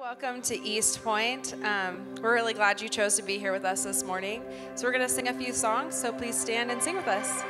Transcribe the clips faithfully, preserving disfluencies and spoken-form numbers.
Welcome to East Point. Um, we're really glad you chose to be here with us this morning. So we're going to sing a few songs, so please stand and sing with us.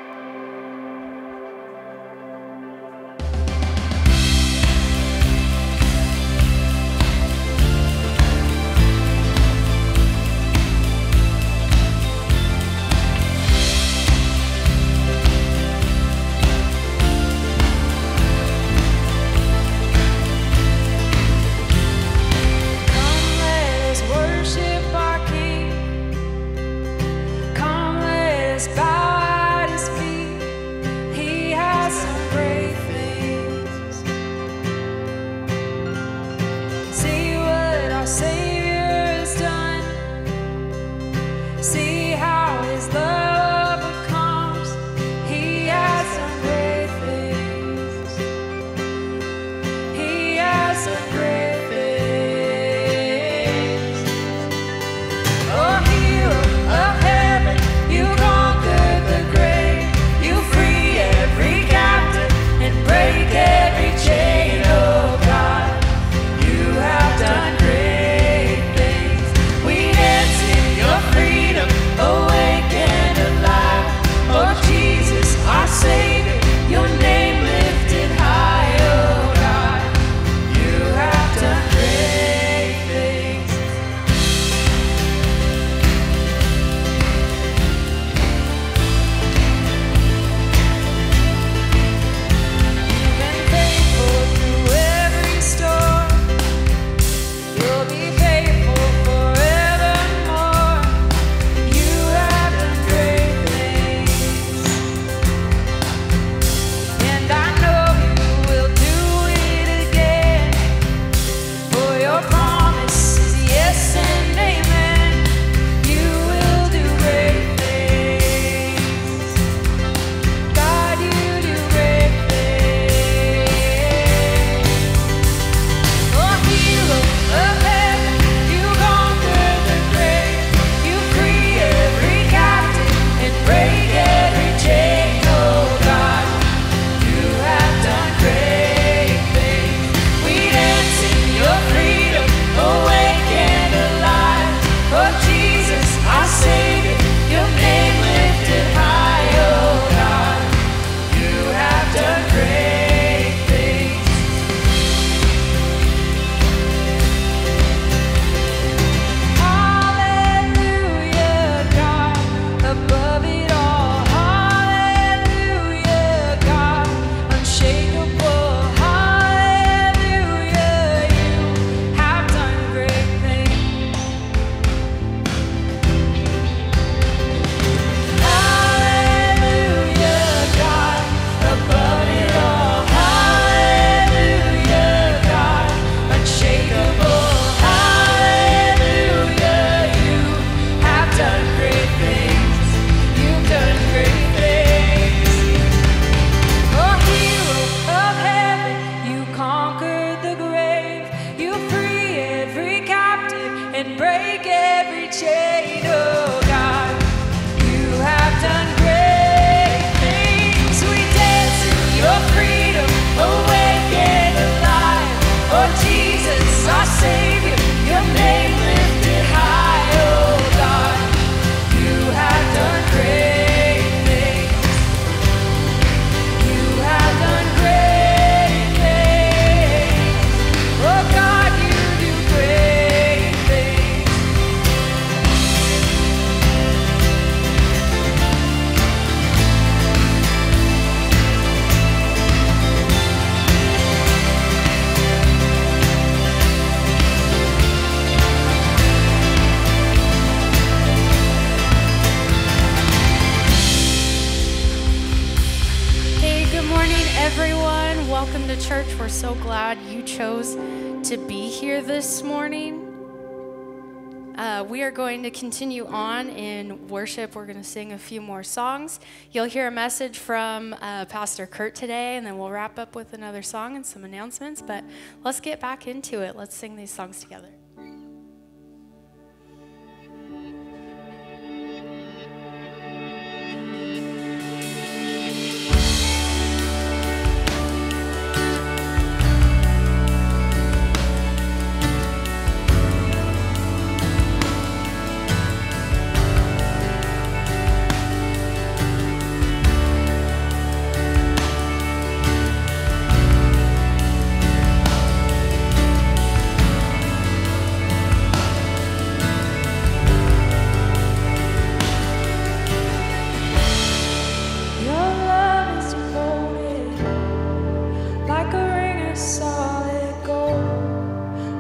To continue on in worship, we're going to sing a few more songs. You'll hear a message from uh, Pastor Kurt today, and then we'll wrap up with another song and some announcements. But let's get back into it. Let's sing these songs together.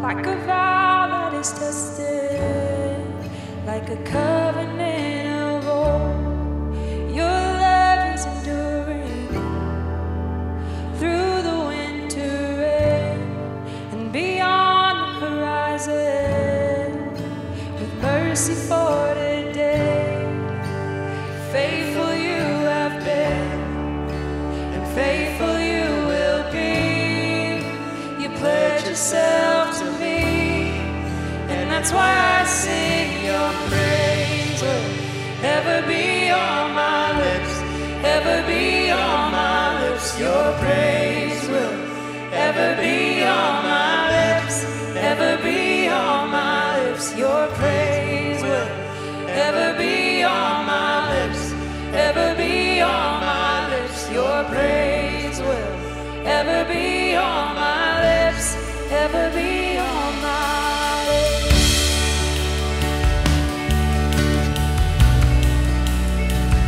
like a vow that is tested, like a covenant of old. Your love is enduring through the winter rain and beyond the horizon, with mercy for today. Faithful you have been, and faithful you will be. You pledge yourself to me, and that's why I sing your praise. Will ever be on my lips, ever be on my lips. Your praise will ever be on my lips, ever be on my lips. Your praise will ever be on my lips, ever be on my lips. Your praise will ever be on my lips, ever be on my lips.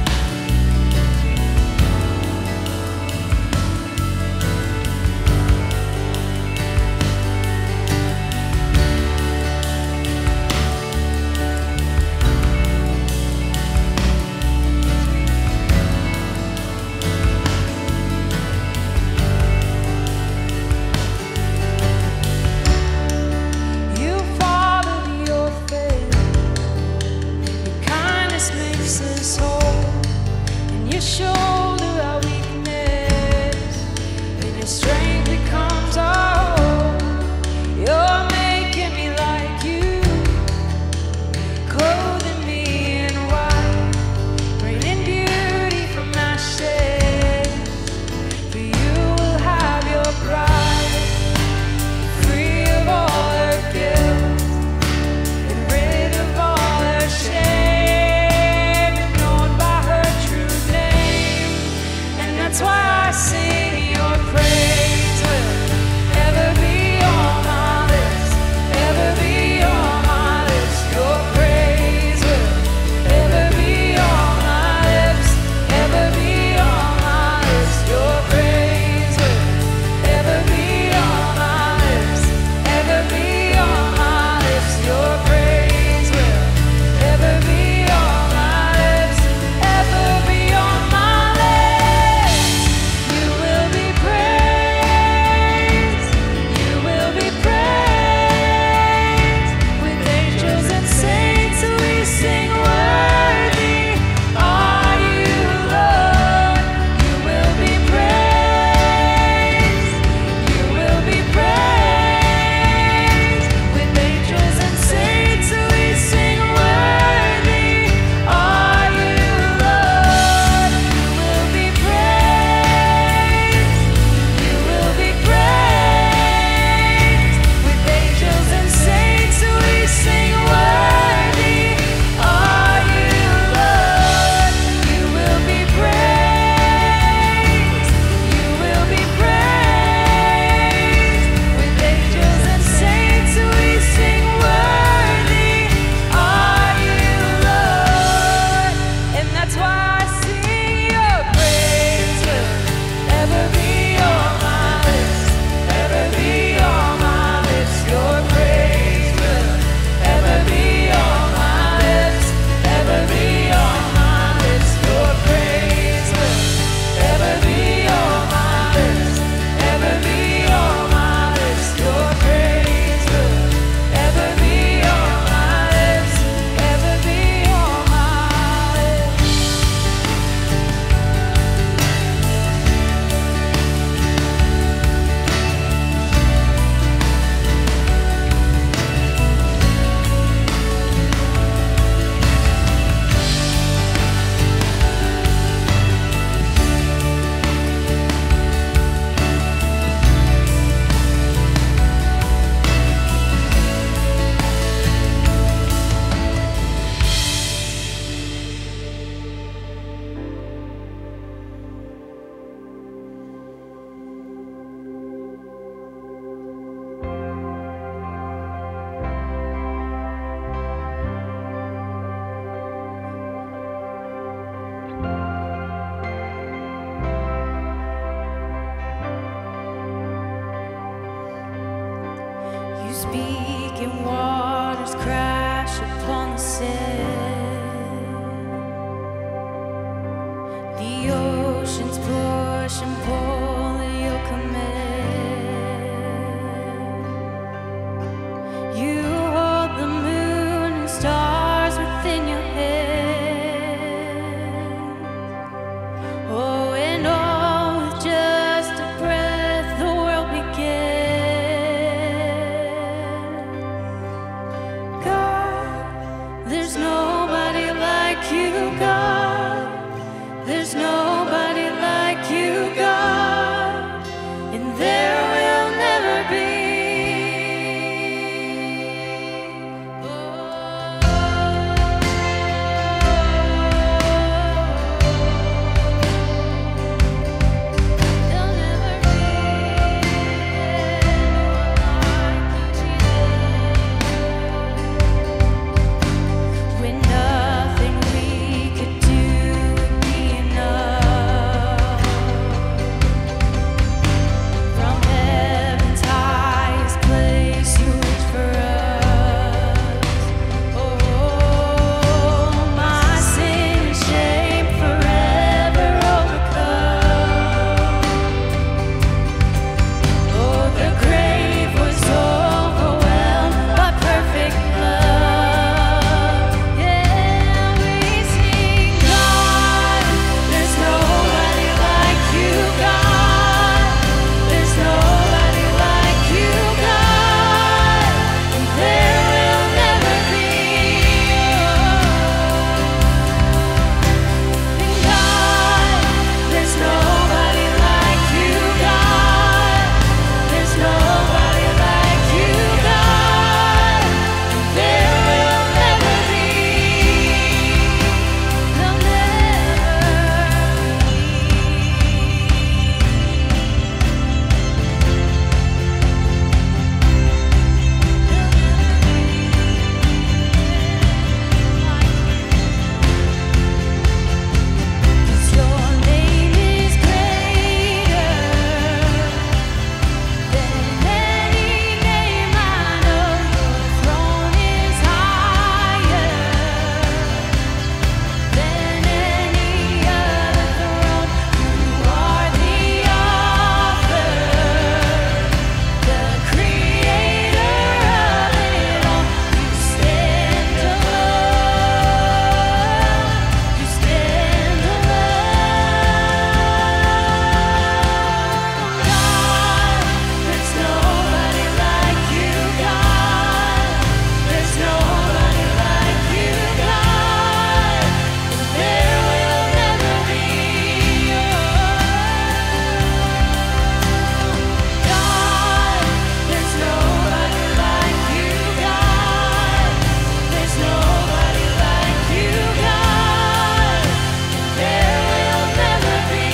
speak and waters crash upon the sand. The oceans push and pull at your command. You hold the moon and stars within your hand. Oh, and all with just a breath the world began. God, there's nobody like you, God. There's nobody like you, God, and there will never be. There'll never be when nothing we could do would be enough. From heaven's highest place, you reach for us. Oh, my sin and shame forever overcome. Oh, the grave was overwhelmed by perfect love. Yeah, we sing, God, there's nobody like you, God. There's nobody like you, God, and there will never be. And God, there's nobody like you, God. There's nobody like you, God, and there will never be. There'll never Cause your name is greater than any name I know. Your throne is higher than any other throne. You are the author, the creator of it all. You stand alone. You stand alone. God, there's nobody like you, God. There's nobody like you, God, and there will never be. God, there's nobody like you, God. There's nobody like you, God, and there will never be.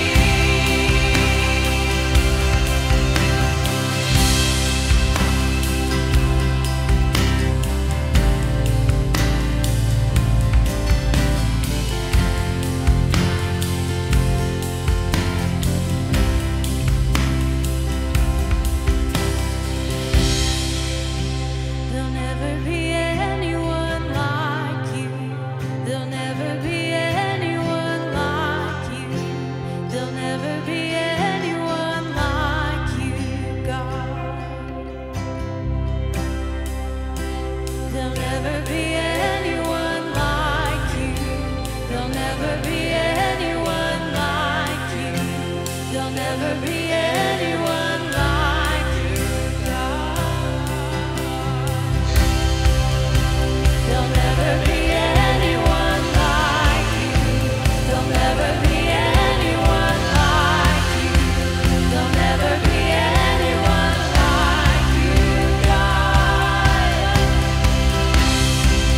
There'll never be anyone like you. There'll never be anyone like you. There'll never be anyone like you, God. There'll never be anyone like you. There'll never be anyone like you. There'll never be anyone like you, God. There'll never be anyone like you. There'll never be anyone like you. There'll never be anyone like you, God.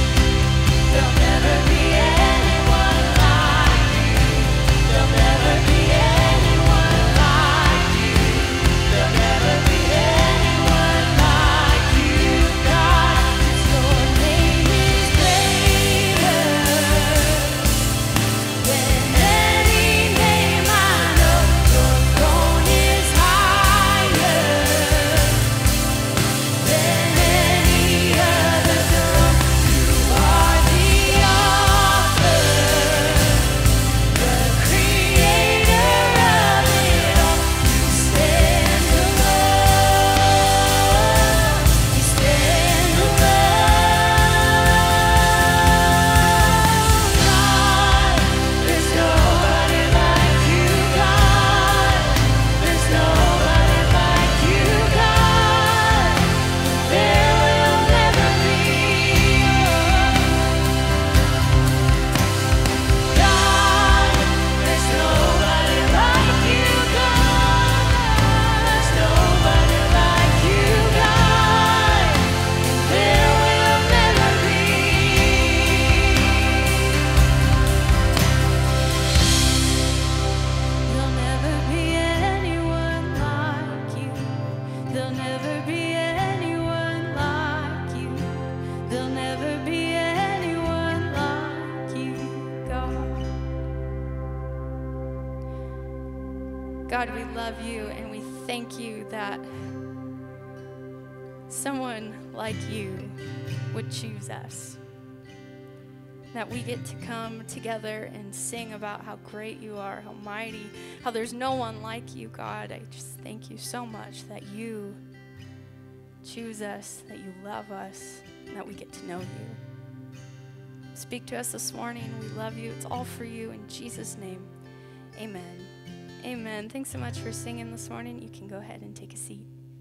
God, we love you and we thank you that someone like you would choose us. That we get to come together and sing about how great you are, how mighty, how there's no one like you, God. I just thank you so much that you choose us, that you love us, and that we get to know you. Speak to us this morning. We love you. It's all for you. In Jesus' name, amen. Amen. Thanks so much for singing this morning. You can go ahead and take a seat.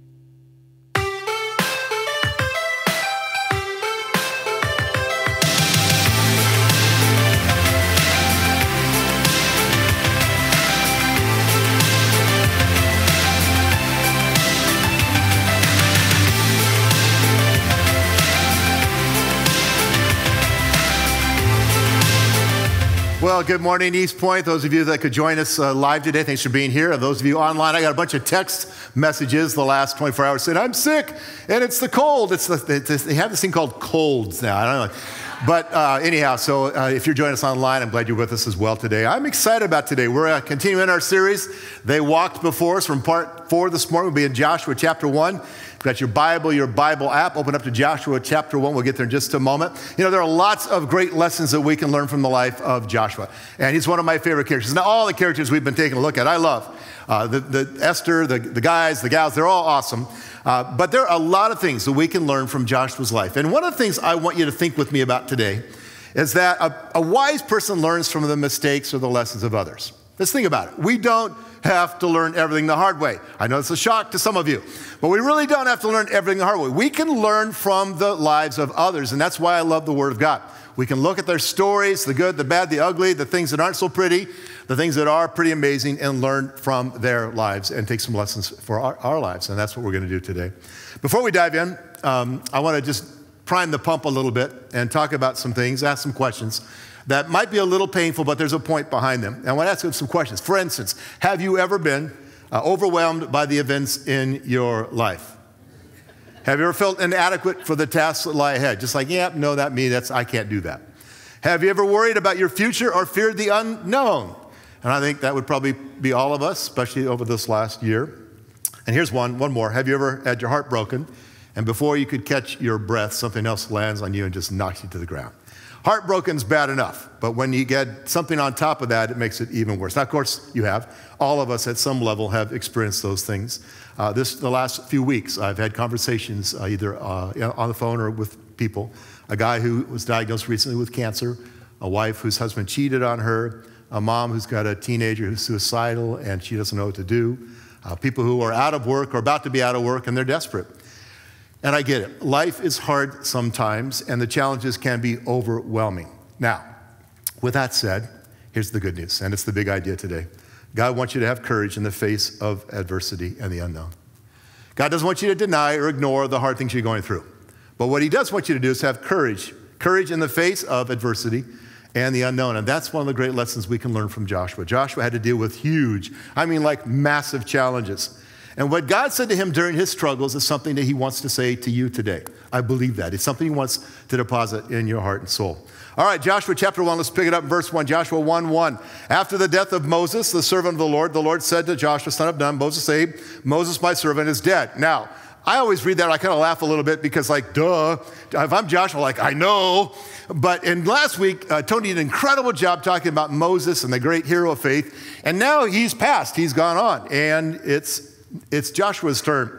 Well, good morning, East Point. Those of you that could join us uh, live today, thanks for being here. And those of you online, I got a bunch of text messages the last twenty-four hours saying, I'm sick, and it's the cold. It's the, it's, they have this thing called colds now. I don't know. But uh, anyhow, so uh, if you're joining us online, I'm glad you're with us as well today. I'm excited about today. We're uh, continuing our series. They walked before us from part four this morning. We'll be in Joshua chapter one. You've got your Bible, your Bible app. Open up to Joshua chapter one. We'll get there in just a moment. You know, there are lots of great lessons that we can learn from the life of Joshua. And he's one of my favorite characters. Now, all the characters we've been taking a look at, I love. Uh, the, the Esther, the, the guys, the gals, they're all awesome. Uh, but there are a lot of things that we can learn from Joshua's life. And one of the things I want you to think with me about today is that a, a wise person learns from the mistakes or the lessons of others. Let's think about it. We don't have to learn everything the hard way. I know it's a shock to some of you, but we really don't have to learn everything the hard way. We can learn from the lives of others, and that's why I love the Word of God. We can look at their stories, the good, the bad, the ugly, the things that aren't so pretty, the things that are pretty amazing, and learn from their lives and take some lessons for our, our lives, and that's what we're going to do today. Before we dive in, um, I want to just prime the pump a little bit and talk about some things, ask some questions that might be a little painful, but there's a point behind them. And I want to ask you some questions. For instance, have you ever been uh, overwhelmed by the events in your life? Have you ever felt inadequate for the tasks that lie ahead? Just like, yeah, no, that me, that's, I can't do that. Have you ever worried about your future or feared the unknown? And I think that would probably be all of us, especially over this last year. And here's one, one more. Have you ever had your heart broken, and before you could catch your breath, something else lands on you and just knocks you to the ground? Heartbroken's bad enough, but when you get something on top of that, it makes it even worse. Now, of course, you have. All of us at some level have experienced those things. Uh, this, the last few weeks, I've had conversations uh, either uh, on the phone or with people. A guy who was diagnosed recently with cancer, a wife whose husband cheated on her, a mom who's got a teenager who's suicidal and she doesn't know what to do, uh, people who are out of work or about to be out of work and they're desperate. And I get it. Life is hard sometimes, and the challenges can be overwhelming. Now, with that said, here's the good news, and it's the big idea today. God wants you to have courage in the face of adversity and the unknown. God doesn't want you to deny or ignore the hard things you're going through. But what he does want you to do is have courage, courage in the face of adversity and the unknown. And that's one of the great lessons we can learn from Joshua. Joshua had to deal with huge, I mean like massive challenges. And what God said to him during his struggles is something that he wants to say to you today. I believe that. It's something he wants to deposit in your heart and soul. All right, Joshua chapter one, let's pick it up in verse one. Joshua one one. After the death of Moses, the servant of the Lord, the Lord said to Joshua, son of Nun, Moses said, Moses, my servant, is dead. Now, I always read that, I kind of laugh a little bit because like, duh, if I'm Joshua, like, I know. But in last week, uh, Tony did an incredible job talking about Moses and the great hero of faith. And now he's passed, he's gone on, and it's It's Joshua's turn.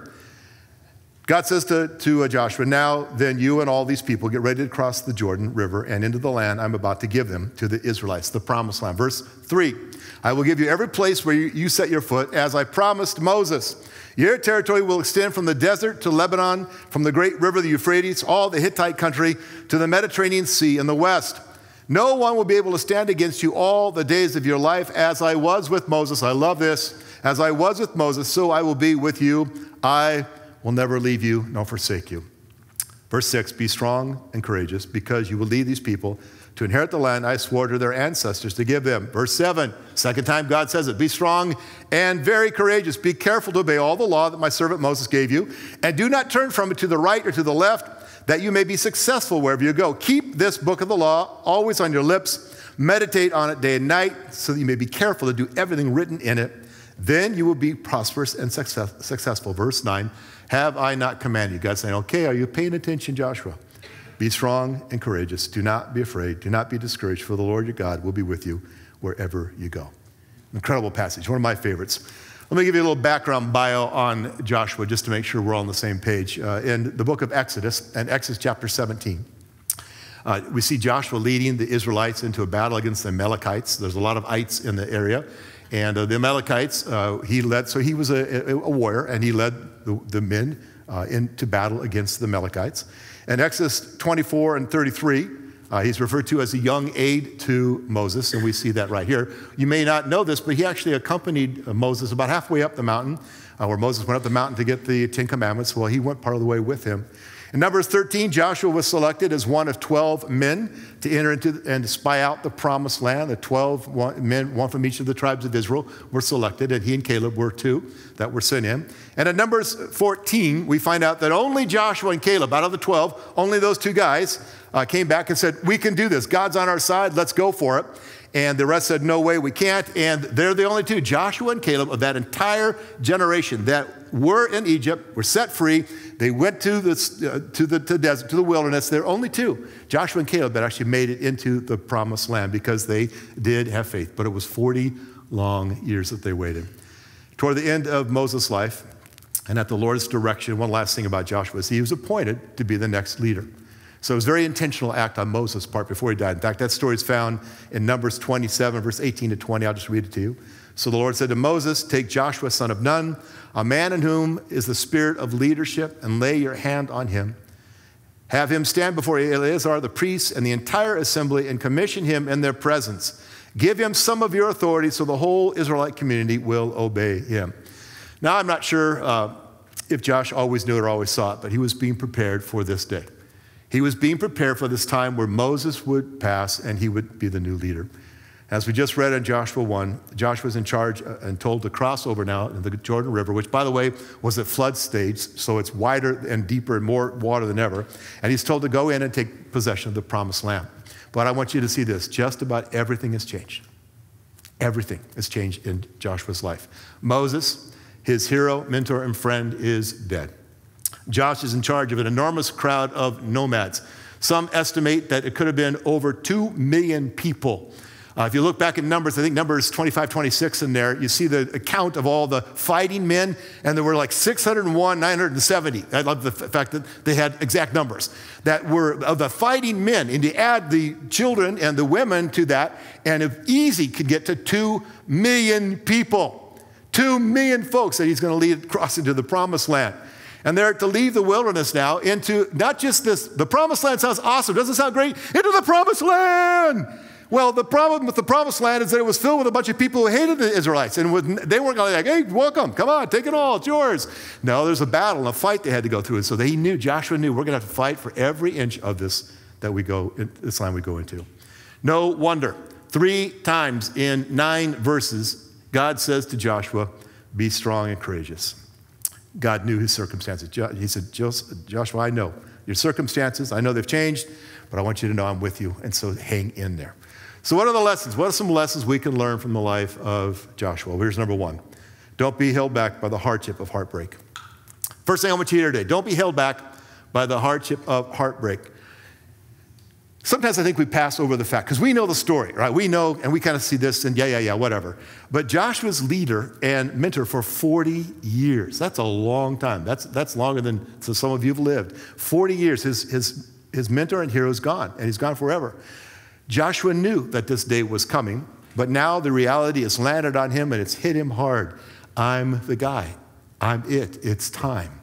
God says to, to uh, Joshua, now then you and all these people get ready to cross the Jordan River and into the land I'm about to give them to the Israelites, the promised land. Verse three, I will give you every place where you, you set your foot, as I promised Moses. Your territory will extend from the desert to Lebanon, from the great river, the Euphrates, all the Hittite country, to the Mediterranean Sea in the west. No one will be able to stand against you all the days of your life, as I was with Moses. I love this. As I was with Moses, so I will be with you. I will never leave you nor forsake you. Verse six, be strong and courageous, because you will lead these people to inherit the land I swore to their ancestors to give them. Verse seven, second time God says it, be strong and very courageous. Be careful to obey all the law that my servant Moses gave you, and do not turn from it to the right or to the left, that you may be successful wherever you go. Keep this book of the law always on your lips. Meditate on it day and night, so that you may be careful to do everything written in it. Then you will be prosperous and success, successful. Verse nine, have I not commanded you? God's saying, okay, are you paying attention, Joshua? Be strong and courageous. Do not be afraid. Do not be discouraged, for the Lord your God will be with you wherever you go. Incredible passage, one of my favorites. Let me give you a little background bio on Joshua just to make sure we're all on the same page. Uh, in the book of Exodus, and Exodus chapter seventeen, uh, we see Joshua leading the Israelites into a battle against the Amalekites. There's a lot of ites in the area. And uh, the Amalekites, uh, he led, so he was a, a, a warrior, and he led the, the men uh, into battle against the Amalekites. In Exodus twenty-four and thirty-three, uh, he's referred to as a young aide to Moses, and we see that right here. You may not know this, but he actually accompanied Moses about halfway up the mountain, uh, where Moses went up the mountain to get the Ten Commandments. Well, he went part of the way with him. In Numbers thirteen, Joshua was selected as one of twelve men to enter into and to spy out the promised land. The twelve men, one from each of the tribes of Israel, were selected, and he and Caleb were two that were sent in. And in Numbers fourteen, we find out that only Joshua and Caleb, out of the twelve, only those two guys uh, came back and said, we can do this. God's on our side. Let's go for it. And the rest said, no way, we can't. And they're the only two, Joshua and Caleb, of that entire generation that were in Egypt, were set free. They went to the, uh, to the to desert, to the wilderness. They're only two, Joshua and Caleb, that actually made it into the promised land because they did have faith. But it was forty long years that they waited. Toward the end of Moses' life, and at the Lord's direction, one last thing about Joshua is he was appointed to be the next leader. So it was a very intentional act on Moses' part before he died. In fact, that story is found in Numbers twenty-seven, verse eighteen to twenty. I'll just read it to you. So the Lord said to Moses, take Joshua, son of Nun, a man in whom is the spirit of leadership, and lay your hand on him. Have him stand before Eleazar the priest and the entire assembly, and commission him in their presence. Give him some of your authority so the whole Israelite community will obey him. Now, I'm not sure uh, if Josh always knew it or always saw it, but he was being prepared for this day. He was being prepared for this time where Moses would pass and he would be the new leader. As we just read in Joshua one, Joshua's in charge and told to cross over now in the Jordan River, which, by the way, was at flood stage, so it's wider and deeper and more water than ever. And he's told to go in and take possession of the promised land. But I want you to see this. Just about everything has changed. Everything has changed in Joshua's life. Moses, his hero, mentor, and friend, is dead. Josh is in charge of an enormous crowd of nomads. Some estimate that it could have been over two million people. Uh, if you look back at Numbers, I think Numbers twenty-five, twenty-six in there, you see the account of all the fighting men, and there were like six hundred one, nine hundred seventy. I love the f- fact that they had exact numbers that were of the fighting men. And you add the children and the women to that, and if easy could get to two million people. Two million folks that he's going to lead across into the promised land. And they're to leave the wilderness now into not just this, the promised land sounds awesome, doesn't it sound great? Into the promised land. Well, the problem with the promised land is that it was filled with a bunch of people who hated the Israelites. And they weren't going to like, hey, welcome, come on, take it all, it's yours. No, there's a battle and a fight they had to go through. And so they knew, Joshua knew, we're going to have to fight for every inch of this that we go, this land we go into. No wonder, three times in nine verses, God says to Joshua, be strong and courageous. God knew his circumstances. He said, Joshua, I know your circumstances. I know they've changed, but I want you to know I'm with you. And so hang in there. So what are the lessons? What are some lessons we can learn from the life of Joshua? Well, here's number one. Don't be held back by the hardship of heartbreak. First thing I want you to hear today, don't be held back by the hardship of heartbreak. Sometimes I think we pass over the fact, because we know the story, right? We know, and we kind of see this, and yeah, yeah, yeah, whatever. But Joshua's leader and mentor for forty years. That's a long time. That's, that's longer than so some of you have lived. forty years, his, his, his mentor and hero is gone, and he's gone forever. Joshua knew that this day was coming, but now the reality has landed on him, and it's hit him hard. I'm the guy. I'm it. It's time.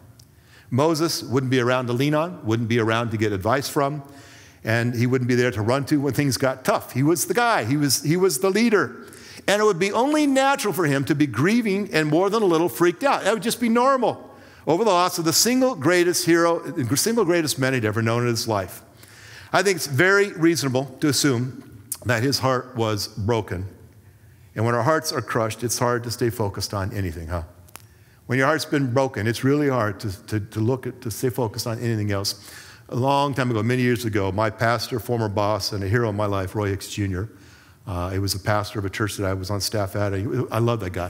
Moses wouldn't be around to lean on, wouldn't be around to get advice from, and he wouldn't be there to run to when things got tough. He was the guy. He was, he was the leader. And it would be only natural for him to be grieving and more than a little freaked out. That would just be normal over the loss of the single greatest hero, the single greatest man he'd ever known in his life. I think it's very reasonable to assume that his heart was broken. And when our hearts are crushed, it's hard to stay focused on anything, huh? When your heart's been broken, it's really hard to, to, to look at, to stay focused on anything else. A long time ago, many years ago, my pastor, former boss, and a hero in my life, Roy Hicks Junior, uh, he was a pastor of a church that I was on staff at. I love that guy.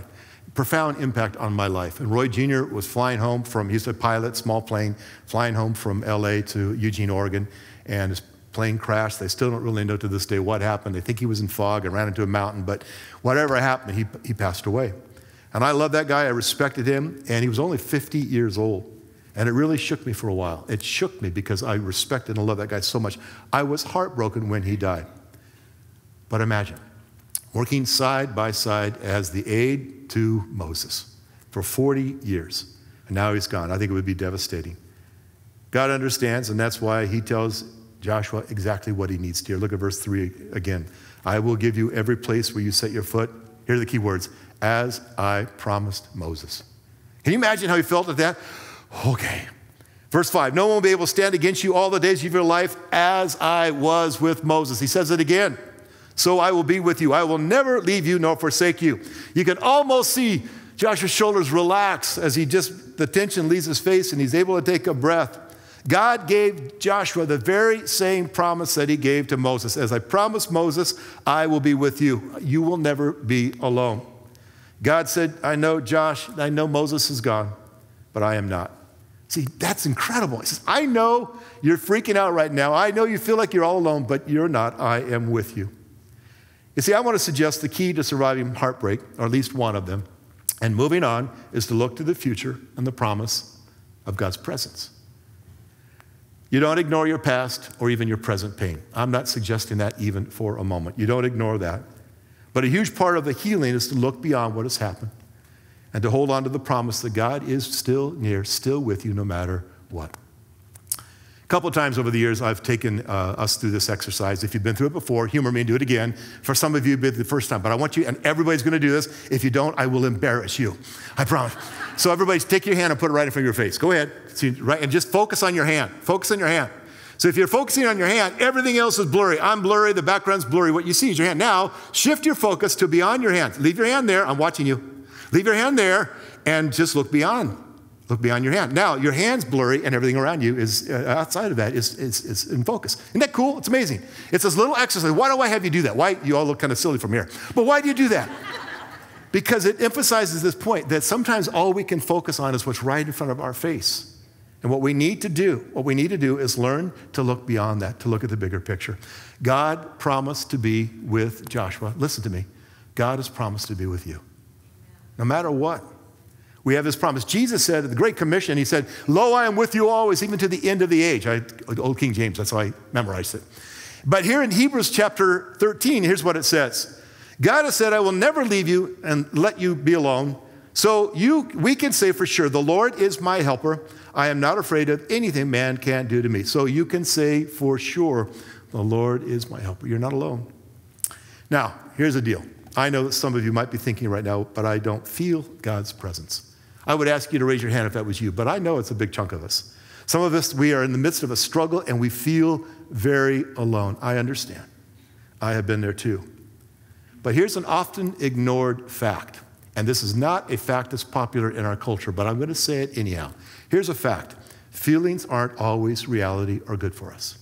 profound impact on my life. And Roy Junior was flying home from, he used to pilot, small plane, flying home from L A to Eugene, Oregon, and his plane crashed. They still don't really know to this day what happened. They think he was in fog and ran into a mountain, but whatever happened, he, he passed away. And I love that guy. I respected him, and he was only fifty years old. And it really shook me for a while. It shook me because I respected and loved that guy so much. I was heartbroken when he died. But imagine, working side by side as the aide to Moses for forty years. And now he's gone. I think it would be devastating. God understands, and that's why he tells Joshua exactly what he needs to hear. Look at verse three again. I will give you every place where you set your foot. Here are the key words. As I promised Moses. Can you imagine how he felt at that? Okay. Verse five, no one will be able to stand against you all the days of your life as I was with Moses. He says it again. So I will be with you. I will never leave you nor forsake you. You can almost see Joshua's shoulders relax as he just, the tension leaves his face and he's able to take a breath. God gave Joshua the very same promise that he gave to Moses. As I promised Moses, I will be with you. You will never be alone. God said, I know Josh, I know Moses is gone, but I am not. See, that's incredible. He says, I know you're freaking out right now. I know you feel like you're all alone, but you're not. I am with you. You see, I want to suggest the key to surviving heartbreak, or at least one of them, and moving on, is to look to the future and the promise of God's presence. You don't ignore your past or even your present pain. I'm not suggesting that even for a moment. You don't ignore that. But a huge part of the healing is to look beyond what has happened and to hold on to the promise that God is still near, still with you no matter what. A couple of times over the years, I've taken uh, us through this exercise. If you've been through it before, humor me and do it again. For some of you, it'll be the first time. But I want you, and everybody's going to do this. If you don't, I will embarrass you. I promise. So everybody, take your hand and put it right in front of your face. Go ahead. See, right, and just focus on your hand. Focus on your hand. So if you're focusing on your hand, everything else is blurry. I'm blurry. The background's blurry. What you see is your hand. Now, shift your focus to beyond your hand. Leave your hand there. I'm watching you. Leave your hand there and just look beyond. Look beyond your hand. Now, your hand's blurry and everything around you is uh, outside of that is, is, is in focus. Isn't that cool? It's amazing. It's this little exercise. Why do I have you do that? Why? You all look kind of silly from here. But why do you do that? Because it emphasizes this point that sometimes all we can focus on is what's right in front of our face. And what we need to do, what we need to do is learn to look beyond that, to look at the bigger picture. God promised to be with Joshua. Listen to me. God has promised to be with you. No matter what. We have this promise. Jesus said at the Great Commission, he said, lo, I am with you always, even to the end of the age. I, Old King James, that's how I memorized it. But here in Hebrews chapter thirteen, here's what it says. God has said, I will never leave you and let you be alone. So you, we can say for sure, the Lord is my helper. I am not afraid of anything man can do to me. So you can say for sure, the Lord is my helper. You're not alone. Now, here's the deal. I know that some of you might be thinking right now, but I don't feel God's presence. I would ask you to raise your hand if that was you, but I know it's a big chunk of us. Some of us, we are in the midst of a struggle and we feel very alone. I understand. I have been there too. But here's an often ignored fact. And this is not a fact that's popular in our culture, but I'm going to say it anyhow. Here's a fact. Feelings aren't always reality or good for us.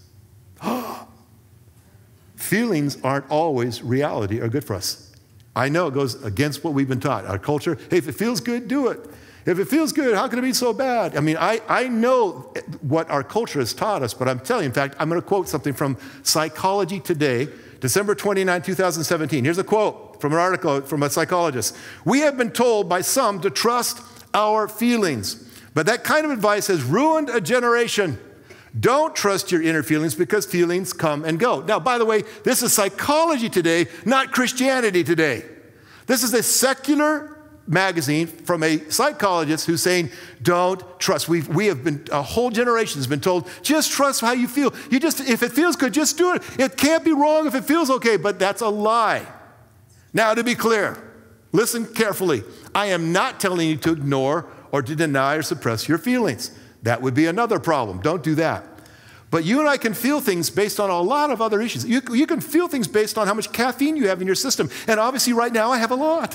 Feelings aren't always reality or good for us. I know it goes against what we've been taught. Our culture, hey, if it feels good, do it. If it feels good, how can it be so bad? I mean, I, I know what our culture has taught us, but I'm telling you, in fact, I'm going to quote something from Psychology Today, December twenty-ninth, two thousand seventeen. Here's a quote from an article from a psychologist. We have been told by some to trust our feelings, but that kind of advice has ruined a generation. Don't trust your inner feelings because feelings come and go. Now, by the way, this is Psychology Today, not Christianity Today. This is a secular magazine from a psychologist who's saying, don't trust. We've, we have been, a whole generation has been told, just trust how you feel. You just, if it feels good, just do it. It can't be wrong if it feels okay, but that's a lie. Now, to be clear, listen carefully. I am not telling you to ignore or to deny or suppress your feelings. That would be another problem. Don't do that. But you and I can feel things based on a lot of other issues. You, you can feel things based on how much caffeine you have in your system. And obviously right now I have a lot.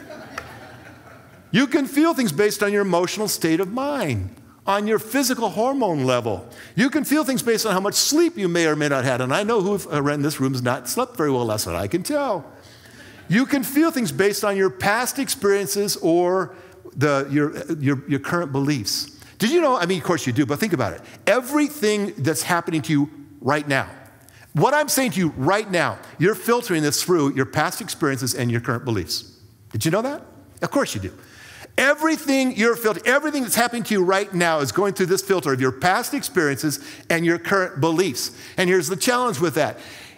You can feel things based on your emotional state of mind, on your physical hormone level. You can feel things based on how much sleep you may or may not have had. And I know who in this room has not slept very well last night. I can tell. You can feel things based on your past experiences or the, your, your, your current beliefs. Did you know, I mean, of course you do, but think about it. Everything that's happening to you right now, what I'm saying to you right now, you're filtering this through your past experiences and your current beliefs. Did you know that? Of course you do. Everything you're filtering, everything that's happening to you right now is going through this filter of your past experiences and your current beliefs. And here's the challenge with that.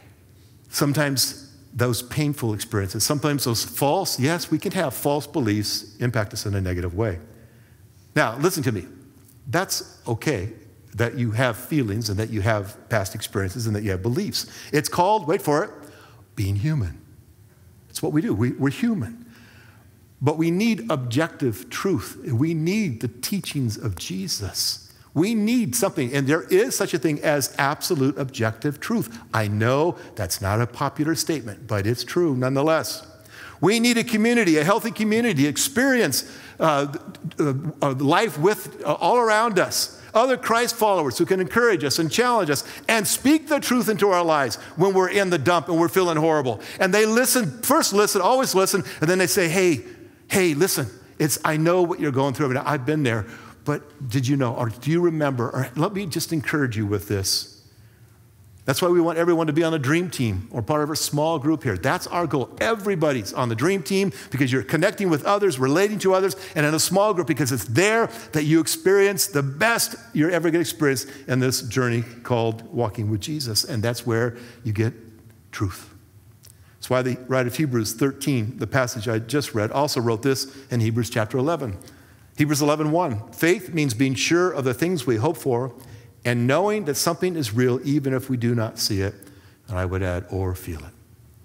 Sometimes those painful experiences, sometimes those false, yes, we can have false beliefs impact us in a negative way. Now, listen to me. That's okay that you have feelings and that you have past experiences and that you have beliefs. It's called, wait for it, being human. It's what we do. We, we're human. But we need objective truth. We need the teachings of Jesus. We need something, and there is such a thing as absolute objective truth. I know that's not a popular statement, but it's true nonetheless. We need a community, a healthy community, experience uh, uh, life with uh, all around us. Other Christ followers who can encourage us and challenge us and speak the truth into our lives when we're in the dump and we're feeling horrible. And they listen, first listen, always listen, and then they say, hey, hey, listen, it's, I know what you're going through. I mean, I've been there, but did you know, or do you remember, or let me just encourage you with this. That's why we want everyone to be on a dream team or part of a small group here. That's our goal. Everybody's on the dream team because you're connecting with others, relating to others, and in a small group because it's there that you experience the best you're ever going to experience in this journey called walking with Jesus. And that's where you get truth. That's why the writer of Hebrews thirteen, the passage I just read, also wrote this in Hebrews chapter eleven. Hebrews eleven one, faith means being sure of the things we hope for and knowing that something is real even if we do not see it, and I would add, or feel it.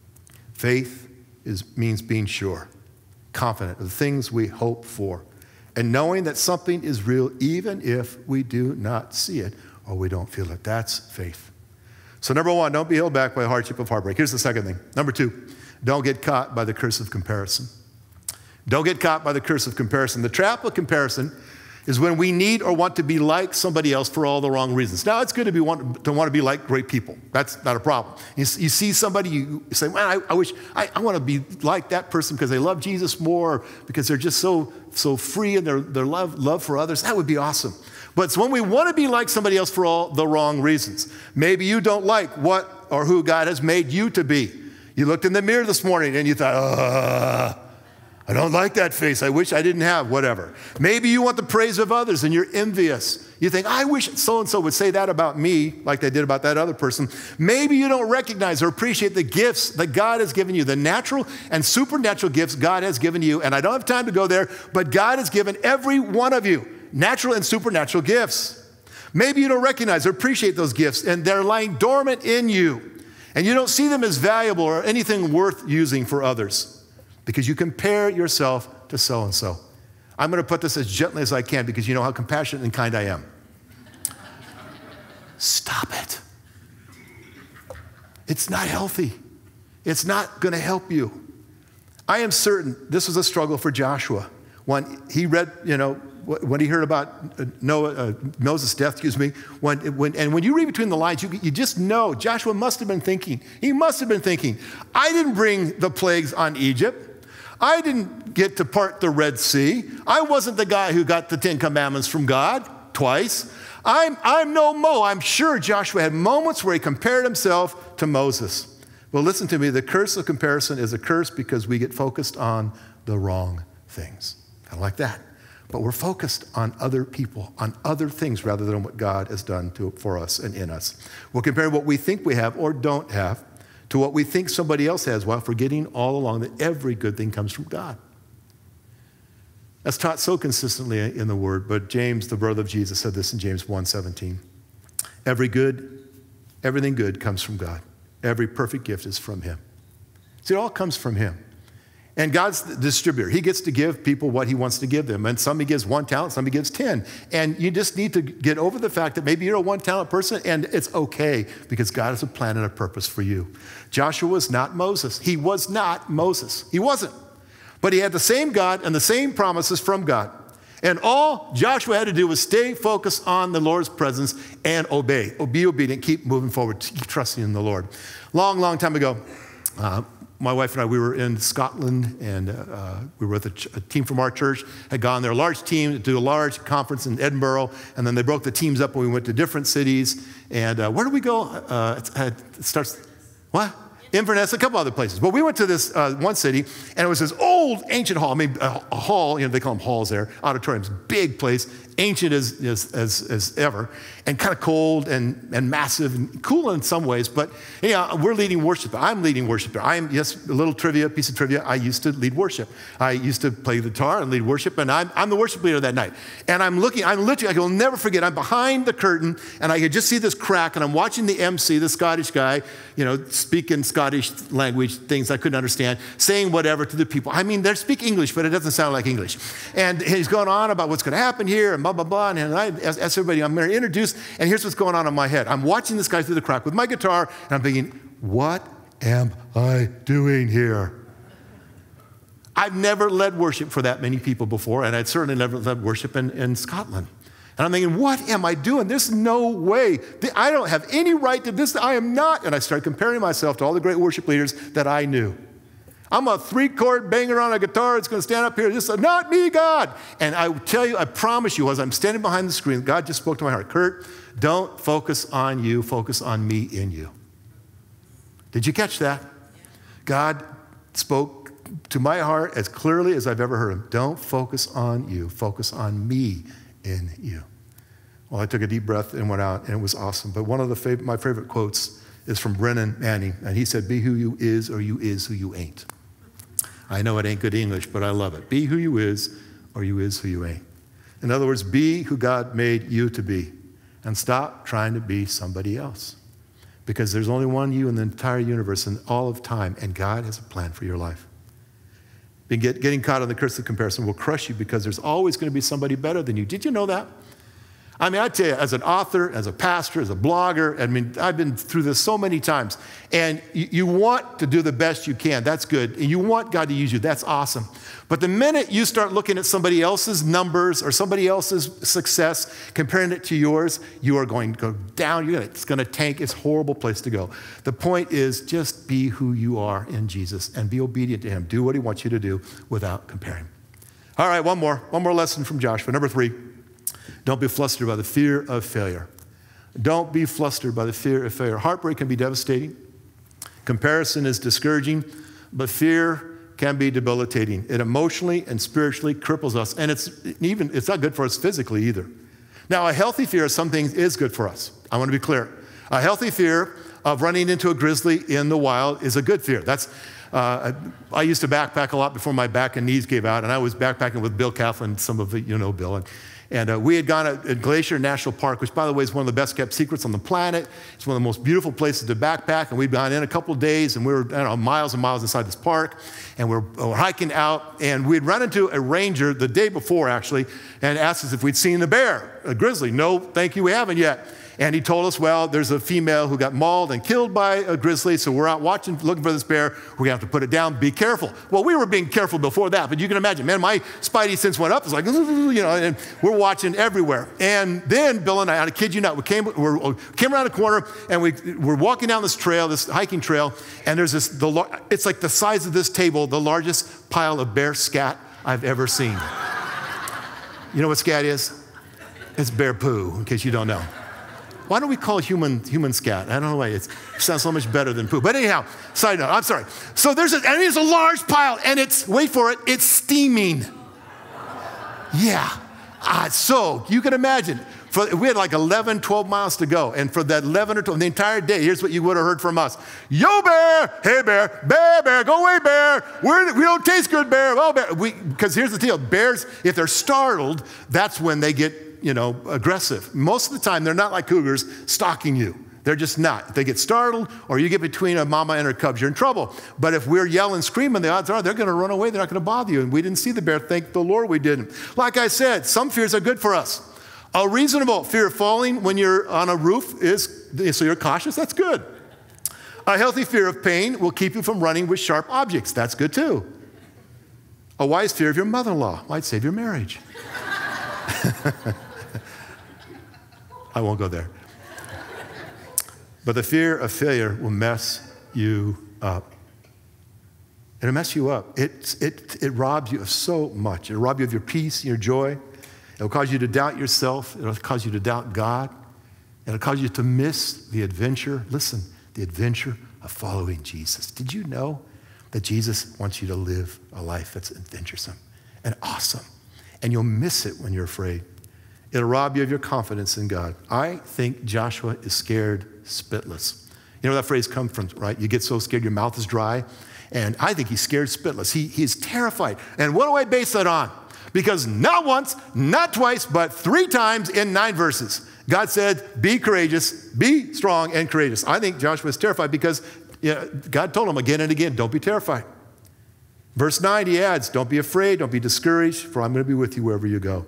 Faith is, means being sure, confident of the things we hope for, and knowing that something is real even if we do not see it or we don't feel it. That's faith. So number one, don't be held back by a hardship of heartbreak. Here's the second thing. Number two, don't get caught by the curse of comparison. Don't get caught by the curse of comparison. The trap of comparison is when we need or want to be like somebody else for all the wrong reasons. Now, it's good to, be want, to want to be like great people. That's not a problem. You, you see somebody, you say, man, I, I wish, I, I want to be like that person because they love Jesus more, because they're just so, so free in their, their love, love for others. That would be awesome. But it's when we want to be like somebody else for all the wrong reasons. Maybe you don't like what or who God has made you to be. You looked in the mirror this morning and you thought, uh, I don't like that face. I wish I didn't have, whatever. Maybe you want the praise of others and you're envious. You think, I wish so-and-so would say that about me like they did about that other person. Maybe you don't recognize or appreciate the gifts that God has given you, the natural and supernatural gifts God has given you. And I don't have time to go there, but God has given every one of you natural and supernatural gifts. Maybe you don't recognize or appreciate those gifts and they're lying dormant in you. And you don't see them as valuable or anything worth using for others because you compare yourself to so-and-so. I'm going to put this as gently as I can because you know how compassionate and kind I am. Stop it. It's not healthy. It's not going to help you. I am certain this was a struggle for Joshua. When he read, you know, when he heard about Noah, uh, Moses' death, excuse me, when, when, and when you read between the lines, you, you just know Joshua must have been thinking, he must have been thinking, I didn't bring the plagues on Egypt. I didn't get to part the Red Sea. I wasn't the guy who got the Ten Commandments from God twice. I'm, I'm no Mo. I'm sure Joshua had moments where he compared himself to Moses. Well, listen to me. The curse of comparison is a curse because we get focused on the wrong things. Kind of like that. But we're focused on other people, on other things rather than what God has done to, for us and in us. We'll compare what we think we have or don't have to what we think somebody else has while forgetting all along that every good thing comes from God. That's taught so consistently in the Word, but James, the brother of Jesus, said this in James one seventeen. Every good, everything good comes from God. Every perfect gift is from Him. See, it all comes from Him. And God's the distributor. He gets to give people what He wants to give them. And some He gives one talent, some He gives ten. And you just need to get over the fact that maybe you're a one-talent person and it's okay because God has a plan and a purpose for you. Joshua was not Moses. He was not Moses. He wasn't. But he had the same God and the same promises from God. And all Joshua had to do was stay focused on the Lord's presence and obey. Be obedient, keep moving forward, keep trusting in the Lord. Long, long time ago, uh, my wife and I, we were in Scotland, and uh, we were with a, ch- a team from our church, had gone there, a large team, to do a large conference in Edinburgh, and then they broke the teams up and we went to different cities. And uh, where did we go? Uh, it, it starts, what? Inverness, a couple other places. But we went to this uh, one city, and it was this old, ancient hall. I mean, a, a hall, you know, they call them halls there, auditoriums, big place, ancient as, as, as, as ever, and kind of cold and, and massive and cool in some ways. But, yeah, we're leading worship. I'm leading worship there. I'm, yes, a little trivia, piece of trivia. I used to lead worship. I used to play the guitar and lead worship, and I'm, I'm the worship leader that night. And I'm looking, I'm literally, I will never forget, I'm behind the curtain, and I could just see this crack, and I'm watching the M C, the Scottish guy, you know, speaking Scottish language, things I couldn't understand, saying whatever to the people. I mean, they speak English, but it doesn't sound like English. And he's going on about what's going to happen here, and blah, blah, blah. And I asked everybody, I'm going to introduce, and here's what's going on in my head. I'm watching this guy through the crack with my guitar, and I'm thinking, what am I doing here? I've never led worship for that many people before, and I'd certainly never led worship in, in Scotland. And I'm thinking, what am I doing? There's no way. I don't have any right to this. I am not. And I started comparing myself to all the great worship leaders that I knew. I'm a three-chord banger on a guitar. It's going to stand up here. This is not me, God. And I tell you, I promise you, as I'm standing behind the screen, God just spoke to my heart. Kurt, don't focus on you. Focus on me in you. Did you catch that? God spoke to my heart as clearly as I've ever heard him. Don't focus on you. Focus on me in you. Well, I took a deep breath and went out, and it was awesome. But one of the fav- my favorite quotes is from Brennan Manning, and he said, be who you is or you is who you ain't. I know it ain't good English, but I love it. Be who you is or you is who you ain't. In other words, be who God made you to be, and stop trying to be somebody else. Because there's only one you in the entire universe and all of time, and God has a plan for your life. Being get, getting caught in the curse of comparison will crush you because there's always going to be somebody better than you. Did you know that? I mean, I tell you, as an author, as a pastor, as a blogger, I mean, I've been through this so many times. And you, you want to do the best you can. That's good. And you want God to use you. That's awesome. But the minute you start looking at somebody else's numbers or somebody else's success, comparing it to yours, you are going to go down. You're gonna, it's going to tank. It's a horrible place to go. The point is just be who you are in Jesus and be obedient to him. Do what he wants you to do without comparing. All right, one more. One more lesson from Joshua. Number three. Don't be flustered by the fear of failure. Don't be flustered by the fear of failure. Heartbreak can be devastating. Comparison is discouraging, but fear can be debilitating. It emotionally and spiritually cripples us, and it's even it's not good for us physically either. Now, a healthy fear of some things is good for us. I want to be clear. A healthy fear of running into a grizzly in the wild is a good fear. That's uh, I, I used to backpack a lot before my back and knees gave out, and I was backpacking with Bill Kaplan, some of you know Bill. And, And uh, we had gone at Glacier National Park, which, by the way, is one of the best kept secrets on the planet. It's one of the most beautiful places to backpack. And we'd gone in a couple of days, and we were I don't know, miles and miles inside this park. And we're, we're hiking out, and we'd run into a ranger the day before, actually, and asked us if we'd seen a bear, a grizzly. No, thank you, we haven't yet. And he told us, well, there's a female who got mauled and killed by a grizzly, so we're out watching, looking for this bear. We're gonna have to put it down, be careful. Well, we were being careful before that, but you can imagine, man, my spidey sense went up. It's like, you know, and we're watching everywhere. And then Bill and I, I kid you not, we came, we came around a corner, and we, we're walking down this trail, this hiking trail, and there's this, the, it's like the size of this table, the largest pile of bear scat I've ever seen. You know what scat is? It's bear poo, in case you don't know. Why don't we call human human scat? I don't know why. It's, it sounds so much better than poop. But anyhow, side note, I'm sorry. So there's a, and there's a large pile, and it's, wait for it, it's steaming. Yeah. Uh, so you can imagine, for, we had like eleven, twelve miles to go. And for that eleven or twelve, the entire day, here's what you would have heard from us. Yo, bear. Hey, bear. Bear, bear. Go away, bear. We're, we don't taste good, bear. Oh, bear. Because here's the deal. Bears, if they're startled, that's when they get, you know, aggressive. Most of the time, they're not like cougars stalking you. They're just not. If they get startled or you get between a mama and her cubs, you're in trouble. But if we're yelling, screaming, the odds are they're going to run away. They're not going to bother you. And we didn't see the bear. Thank the Lord we didn't. Like I said, some fears are good for us. A reasonable fear of falling when you're on a roof is, so you're cautious, that's good. A healthy fear of pain will keep you from running with sharp objects. That's good too. A wise fear of your mother-in-law might save your marriage. I won't go there. But the fear of failure will mess you up. It'll mess you up. It, it, it robs you of so much. It'll rob you of your peace, your joy. It'll cause you to doubt yourself. It'll cause you to doubt God. It'll cause you to miss the adventure. Listen, the adventure of following Jesus. Did you know that Jesus wants you to live a life that's adventuresome and awesome? And you'll miss it when you're afraid. It'll rob you of your confidence in God. I think Joshua is scared spitless. You know where that phrase comes from, right? You get so scared your mouth is dry. And I think he's scared spitless. He, he's terrified. And what do I base that on? Because not once, not twice, but three times in nine verses, God said, be courageous, be strong and courageous. I think Joshua is terrified because you know, God told him again and again, don't be terrified. Verse nine, he adds, don't be afraid, don't be discouraged, for I'm going to be with you wherever you go.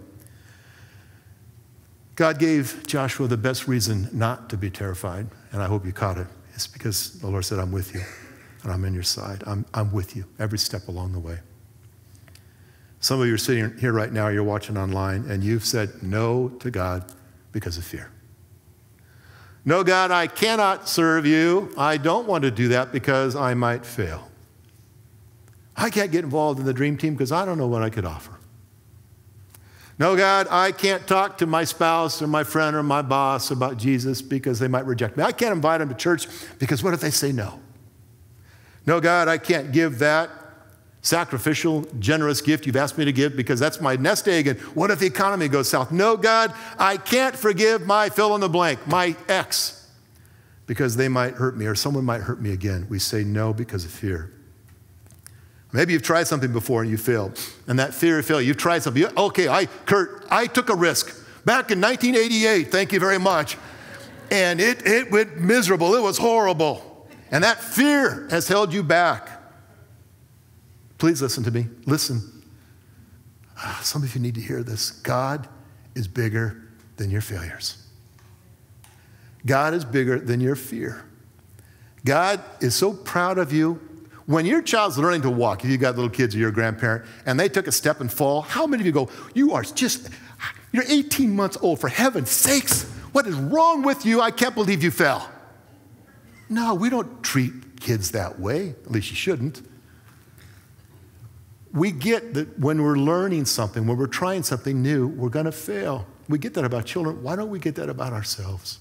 God gave Joshua the best reason not to be terrified, and I hope you caught it. It's because the Lord said, I'm with you. And I'm in your side. I'm, I'm with you every step along the way. Some of you are sitting here right now, you're watching online, and you've said no to God because of fear. No, God, I cannot serve you. I don't want to do that because I might fail. I can't get involved in the dream team because I don't know what I could offer. No, God, I can't talk to my spouse or my friend or my boss about Jesus because they might reject me. I can't invite them to church because what if they say no? No, God, I can't give that sacrificial, generous gift you've asked me to give because that's my nest egg, and what if the economy goes south? No, God, I can't forgive my fill in the blank, my ex, because they might hurt me or someone might hurt me again. We say no because of fear. Maybe you've tried something before and you failed, and that fear of failure, you've tried something. Okay, I, Kurt, I took a risk back in nineteen eighty-eight, thank you very much, and it, it went miserable, it was horrible. And that fear has held you back. Please listen to me. Listen. Some of you need to hear this. God is bigger than your failures. God is bigger than your fear. God is so proud of you. When your child's learning to walk, if you've got little kids or you're a grandparent, and they took a step and fall, how many of you go, you are just, you're eighteen months old, for heaven's sakes, what is wrong with you? I can't believe you fell. No, we don't treat kids that way. At least you shouldn't. We get that when we're learning something, when we're trying something new, we're going to fail. We get that about children. Why don't we get that about ourselves?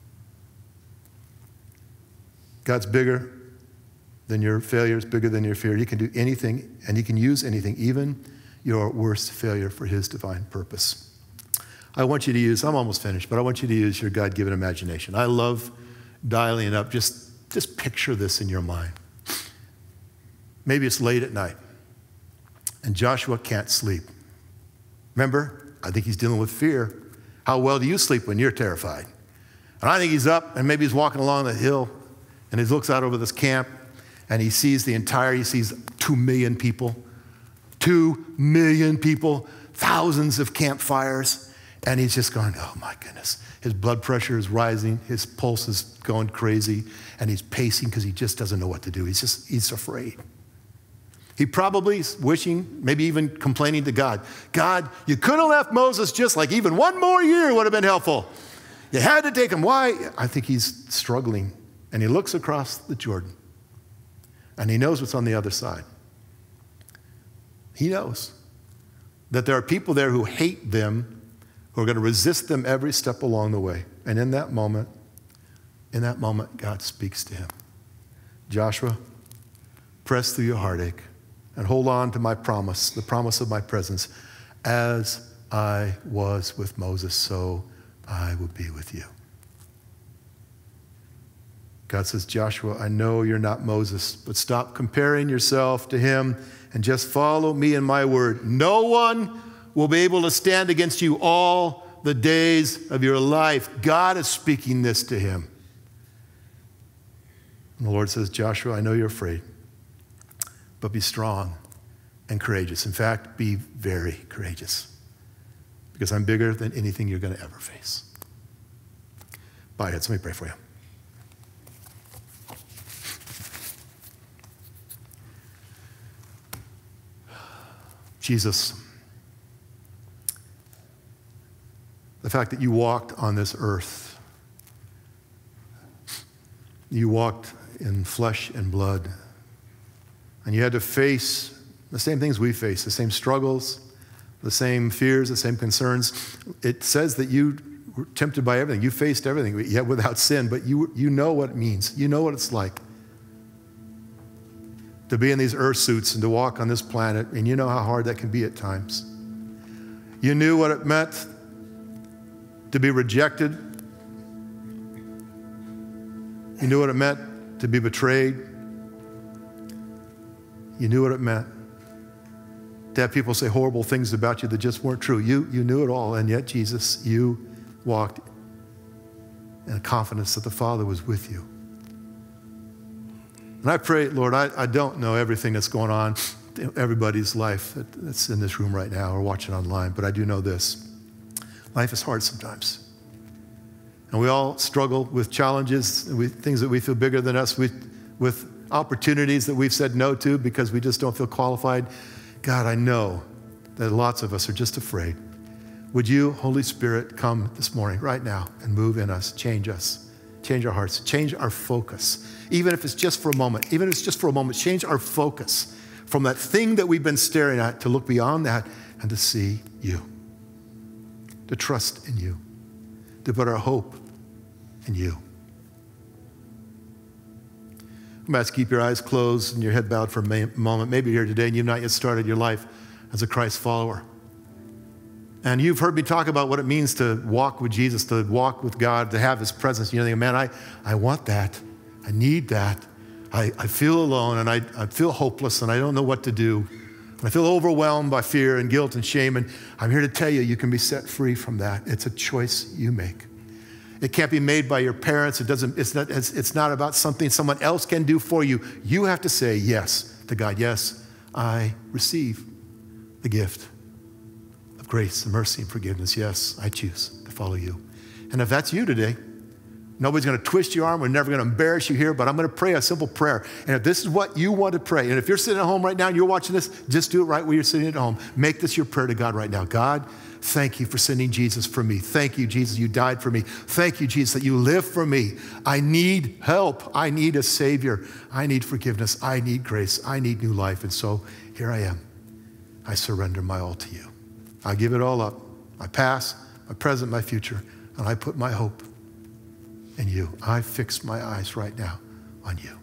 God's bigger than your failures, bigger than your fear. He can do anything, and he can use anything, even your worst failure, for his divine purpose. I want you to use, I'm almost finished, but I want you to use your God-given imagination. I love dialing it up. Just, just picture this in your mind. Maybe it's late at night, and Joshua can't sleep. Remember, I think he's dealing with fear. How well do you sleep when you're terrified? And I think he's up, and maybe he's walking along the hill, and he looks out over this camp, and he sees the entire, he sees two million people, two million people, thousands of campfires, and he's just going, oh my goodness. His blood pressure is rising, his pulse is going crazy, and he's pacing because he just doesn't know what to do. He's just, he's afraid. He probably is wishing, maybe even complaining to God, God, you could have left Moses just like even one more year would have been helpful. You had to take him. Why? I think he's struggling. And he looks across the Jordan, and he knows what's on the other side. He knows that there are people there who hate them, who are going to resist them every step along the way. And in that moment, in that moment, God speaks to him. Joshua, press through your heartache and hold on to my promise, the promise of my presence. As I was with Moses, so I will be with you. God says, Joshua, I know you're not Moses, but stop comparing yourself to him and just follow me and my word. No one will be able to stand against you all the days of your life. God is speaking this to him. And the Lord says, Joshua, I know you're afraid, but be strong and courageous. In fact, be very courageous, because I'm bigger than anything you're going to ever face. Bow your heads. Let me pray for you. Jesus, the fact that you walked on this earth, you walked in flesh and blood, And you had to face the same things we face, the same struggles, the same fears, the same concerns. It says that you were tempted by everything. You faced everything, yet without sin, but you, you know what it means. You know what it's like to be in these earth suits and to walk on this planet, and you know how hard that can be at times. You knew what it meant to be rejected. You knew what it meant to be betrayed. You knew what it meant to have people say horrible things about you that just weren't true. You, you knew it all, and yet, Jesus, you walked in a confidence that the Father was with you. And I pray, Lord, I, I don't know everything that's going on in everybody's life that's in this room right now or watching online, but I do know this. Life is hard sometimes. And we all struggle with challenges, with things that we feel bigger than us, with, with opportunities that we've said no to because we just don't feel qualified. God, I know that lots of us are just afraid. Would you, Holy Spirit, come this morning, right now, and move in us, change us, change our hearts, change our focus. Even if it's just for a moment, even if it's just for a moment, change our focus from that thing that we've been staring at to look beyond that and to see you, to trust in you, to put our hope in you. I'm going to ask you to keep your eyes closed and your head bowed for a moment. Maybe you're here today and you've not yet started your life as a Christ follower. And you've heard me talk about what it means to walk with Jesus, to walk with God, to have his presence. You're thinking, man, I, I want that. I need that. I, I feel alone and I, I feel hopeless and I don't know what to do. And I feel overwhelmed by fear and guilt and shame. And I'm here to tell you, you can be set free from that. It's a choice you make. It can't be made by your parents. It doesn't, it's not, it's, it's not about something someone else can do for you. You have to say yes to God. Yes, I receive the gift of grace and mercy and forgiveness. Yes, I choose to follow you. And if that's you today, nobody's going to twist your arm. We're never going to embarrass you here, but I'm going to pray a simple prayer. And if this is what you want to pray, and if you're sitting at home right now and you're watching this, just do it right where you're sitting at home. Make this your prayer to God right now. God, thank you for sending Jesus for me. Thank you, Jesus, you died for me. Thank you, Jesus, that you live for me. I need help. I need a Savior. I need forgiveness. I need grace. I need new life. And so here I am. I surrender my all to you. I give it all up. My past, my present, my future, and I put my hope in you. I fix my eyes right now on you.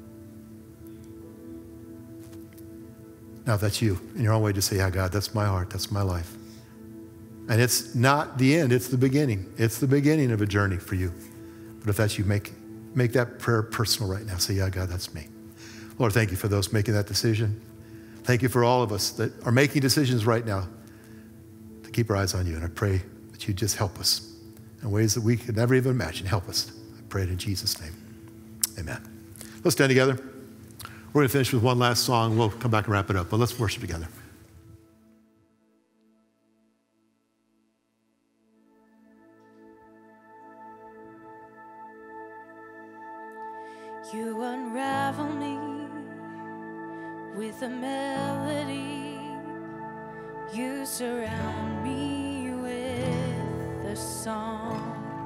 Now, if that's you, in your own way, just say, yeah, God, that's my heart. That's my life. And it's not the end, it's the beginning. It's the beginning of a journey for you. But if that's you, make, make that prayer personal right now. Say, yeah, God, that's me. Lord, thank you for those making that decision. Thank you for all of us that are making decisions right now to keep our eyes on you. And I pray that you just help us in ways that we could never even imagine. Help us. I pray it in Jesus' name. Amen. Let's stand together. We're going to finish with one last song. We'll come back and wrap it up, but let's worship together. You unravel me with a melody. You surround me with a song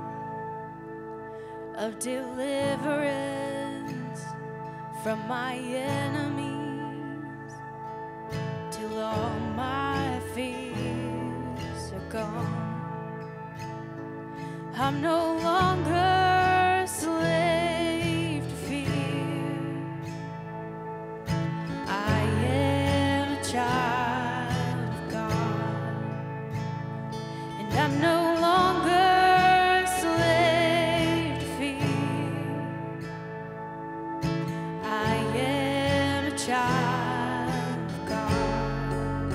of deliverance from my enemies till all my fears are gone. I'm no longer a slave to fear. I am a child of God, and I'm no longer a slave to fear. I am a child of God.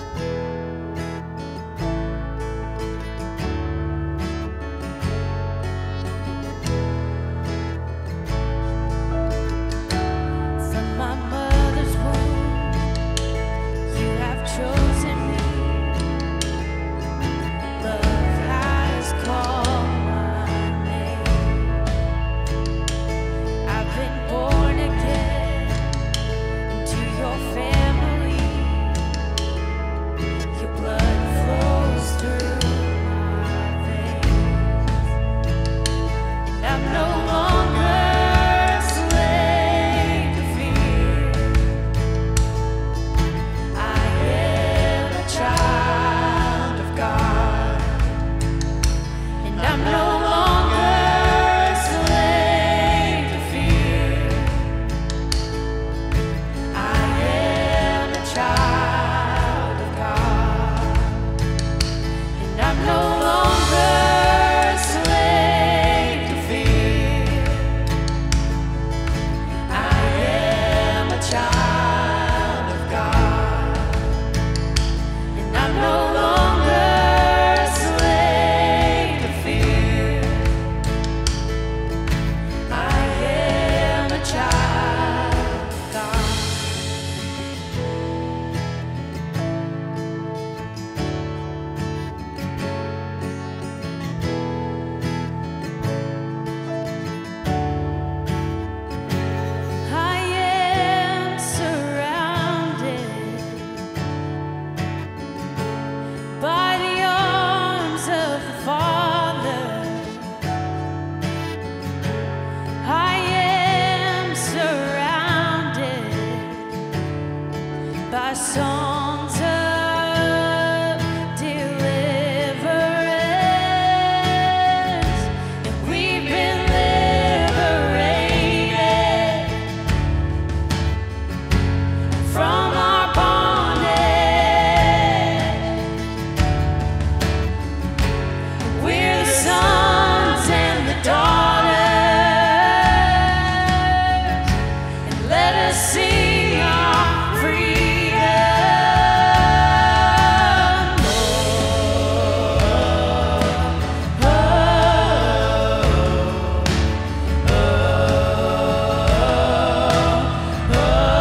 From my mother's womb, you have chosen me. Love has called my name. I've been born again into songs of deliverance, and we've been liberated from our bondage. We're the sons and the daughters, and let us sing our freedom. Oh, oh, oh,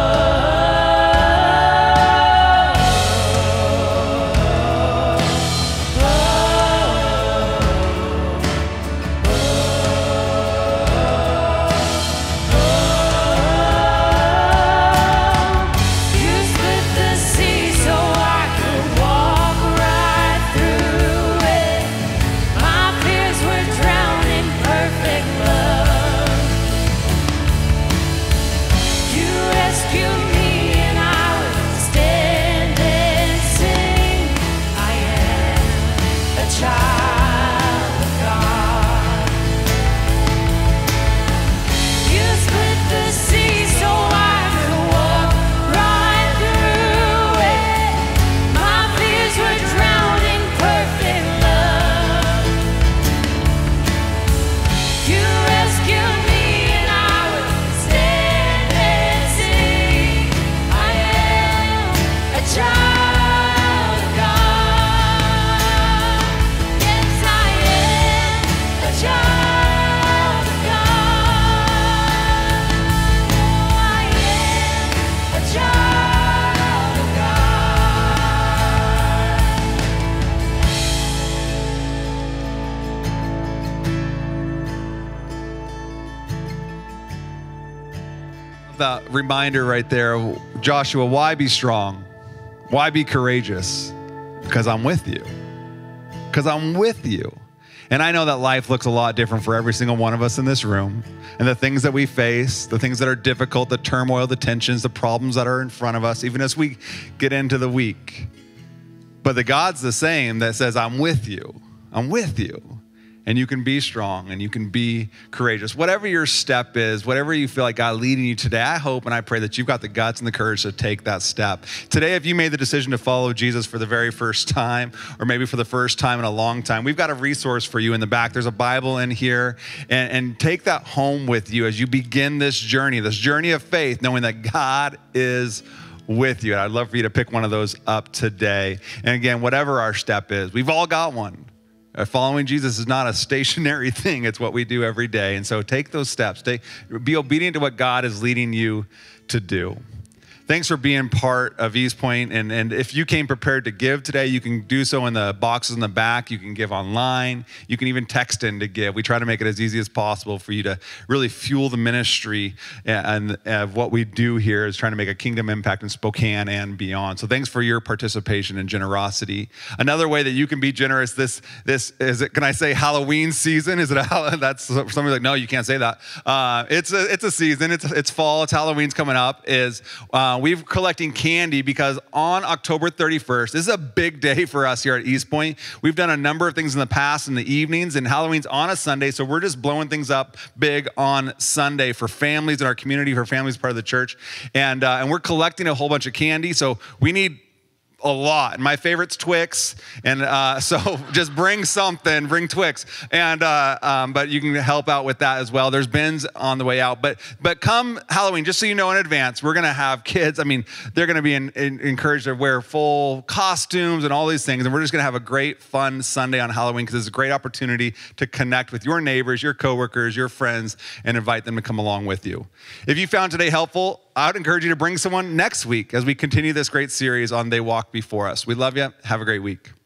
You split the sea so I could walk right through it. My fears were drowned in perfect love. You rescued me and I will stand and sing. I am a child of God. You split the sea so I could walk right through it. My fears were drowned in perfect love. You rescued me and I will stand and sing. I am a child of God. Yes, I am a child of God. Oh, I am a child of That reminder right there, Joshua, why be strong? Why be courageous? Because I'm with you. Because I'm with you. And I know that life looks a lot different for every single one of us in this room. And the things that we face, the things that are difficult, the turmoil, the tensions, the problems that are in front of us, even as we get into the week. But the God's the same that says, I'm with you. I'm with you. And you can be strong and you can be courageous. Whatever your step is, whatever you feel like God leading you today, I hope and I pray that you've got the guts and the courage to take that step. Today, if you made the decision to follow Jesus for the very first time, or maybe for the first time in a long time, we've got a resource for you in the back. There's a Bible in here, and, and take that home with you as you begin this journey, this journey of faith, knowing that God is with you. And I'd love for you to pick one of those up today. And again, whatever our step is, we've all got one. Uh, Following Jesus is not a stationary thing. It's what we do every day. And so take those steps. Take, be obedient to what God is leading you to do. Thanks for being part of East Point. And, and if you came prepared to give today, you can do so in the boxes in the back. You can give online. You can even text in to give. We try to make it as easy as possible for you to really fuel the ministry. And, and what we do here is trying to make a kingdom impact in Spokane and beyond. So thanks for your participation and generosity. Another way that you can be generous, this, this is it, can I say Halloween season? Is it a, that's somebody's like, no, you can't say that. Uh, it's a, it's a season. It's, it's fall. It's Halloween's coming up. Is uh, we're collecting candy because on October thirty-first, this is a big day for us here at East Point. We've done a number of things in the past in the evenings, and Halloween's on a Sunday, so we're just blowing things up big on Sunday for families in our community, for families part of the church. And, uh, and we're collecting a whole bunch of candy, so we need a lot. And my favorite's Twix. And uh, so just bring something, bring Twix. And, uh, um, but you can help out with that as well. There's bins on the way out. But but come Halloween, just so you know in advance, we're going to have kids. I mean, they're going to be in, in, encouraged to wear full costumes and all these things. And we're just going to have a great, fun Sunday on Halloween because it's a great opportunity to connect with your neighbors, your coworkers, your friends, and invite them to come along with you. If you found today helpful, I would encourage you to bring someone next week as we continue this great series on They Walk Before Us. We love you. Have a great week.